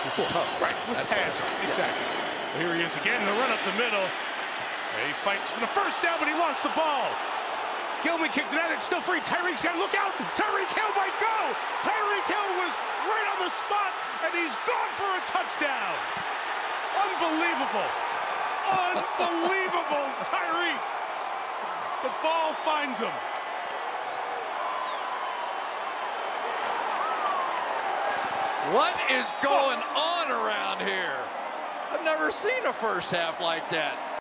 It's a tough. Right, with pads on. Exactly. Well, here he is again, the run up the middle. He fights for the first down, but he lost the ball. Gilman kicked it out. It's still free. Tyreek's got to look out. Tyreek Hill might go. Tyreek Hill was right on the spot, and he's gone for a touchdown. Unbelievable. Unbelievable, Tyreek. The ball finds him. What is going on around here? I've never seen a first half like that.